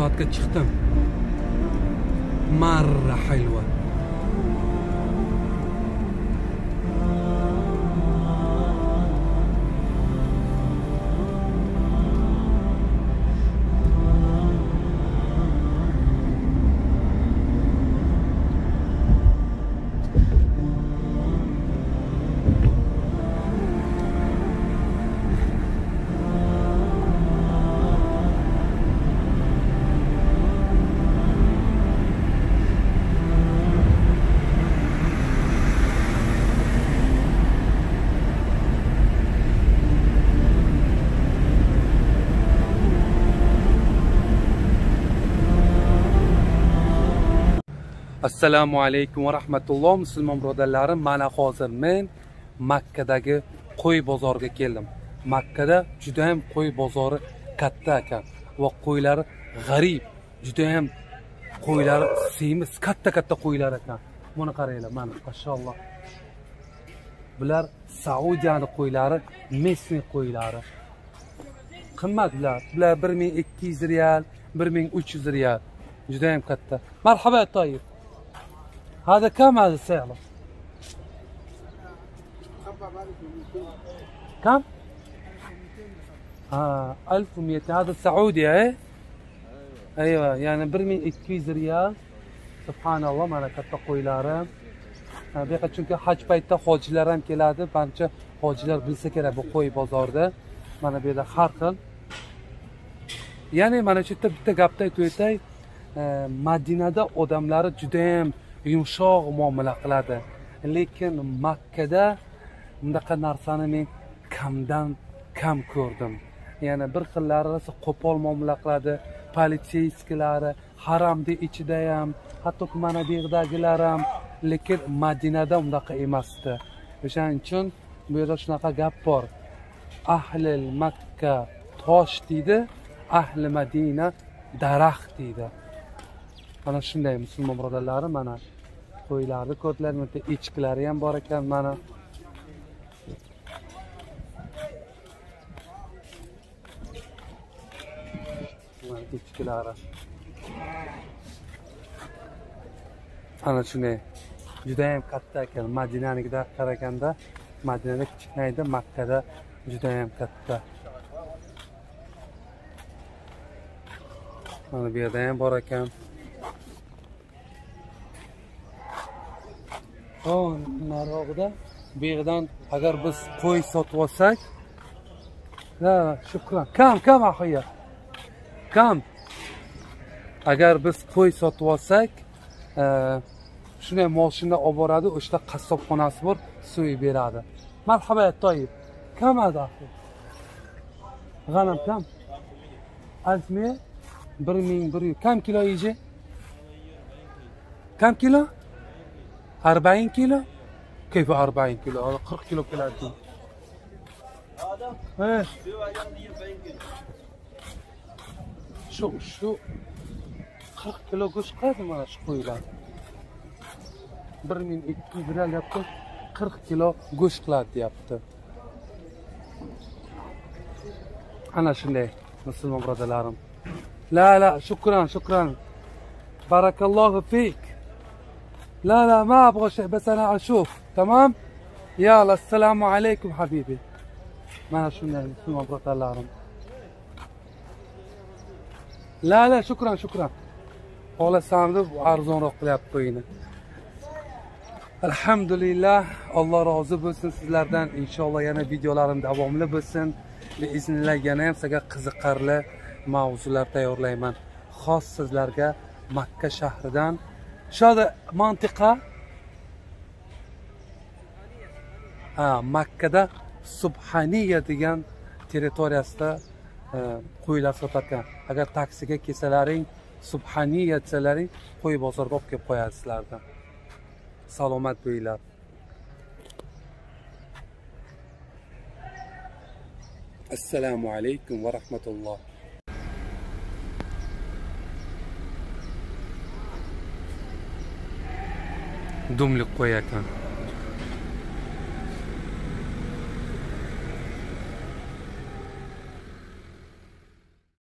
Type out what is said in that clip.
soatga chiqdim. Marra hilva. Assalomu alaykum va rahmatulloh musulmon birodarlarim. Mana hozir men Makkadagi qo'y bozoriga keldim. Makkada juda ham qo'y bozori katta ekan va qo'ylari g'arib, juda ham qo'ylari semiz, katta qo'ylar ekan. Buni qaranglar, mana mashalloh. Bular Saudiyaning qo'ylari, mesni qo'ylari. Qimmat bular 1200 riyal, 1300 riyal. Juda ham katta. Marhaba toyib. هذا كم هذا سعره؟ كم؟ 1200. هذا سعودي ايه؟ ايوه يعني 1200 ريال. سبحان الله. mana katta qo'ylarim. Bu yoqqa chunki haj paytida hojilar ham keladi. Barcha hojilar bilsa kerak bu qo'y bozorida. Mana bu yerda har xil. Ya'ni mana shu yerda bitta gapni aytib o'tay. Madinada odamlari juda ham yumshoq muomala qiladi. Lekin Makkada bundaqa narsani men kamdan kam ko'rdim. Ya'ni bir xillari rosa qo'pol muomala qiladi. Politsiyskilari haramning ichida ham, hatto mana bu yerdagilar ham, lekin Madinada bundaqa emasdi. O'shaning uchun bu yerda shunaqa gap bor. Ahli Makka tosh deydi, ahli Madina daraxt deydi. Mana shunday musulmon birodarlarim, mana qo'ylarni ko'rdilar, mana echkilari ham bor ekan mana. Mana echkilari. Ana shunday. Juda ham katta ekan. Madinanikida qaraganda, Madinada kichkinaydi, Makkada juda ham katta. Mana bu yerda ham bor ekan. Narog'ida bu yerdan agar biz qo'y sotib olsak, shukran. Kam axiya. Kam. Agar biz qo'y sotib olsak, shunday mashina olib boradi, o'shda qassobxonasi bor, so'yib beradi. Marhaba toyib. Kam hada? G'anam kam? 1100. 1100. Kam kilo yeydi? Kam kilo? 40 kilo? كيف 40 كيلو؟ هذا 40 كيلو كيلاتي. هذا؟ ايه. شو 40 كيلو go'sht qiladi mana shu qo'ylar. 1200 riyal yapti. 40 kilo go'sht qiladi deyapti. Ana shunday musulmon birodarlarim. La, shukran. Barakallohu fik. لا ما ابغى شيء بس انا اشوف. تمام يلا السلام عليكم حبيبي. ما شنو مبروك الله. لا شكرا xohlasangiz arzonroq qilib qo'ying. Alhamdulillah, Alloh rozi bo'lsin sizlardan. Inshaalloh yana videolarim davomli bo'lsin. Biiznillah yana ham sizga qiziqarli mavzular tayyorlayman. Xos sizlarga Makka shahridan. Shoda mantiqa Makkada Subhaniya degan territoriyasida qo'ylar sotarkan. Agar taksiga kelsalaring, Subhaniya desalaring, qo'y bozorga olib kelib qo'yadi sizlarni. Salomat bo'linglar. Assalomu alaykum va rahmatulloh. Dumlik qo'y ekan.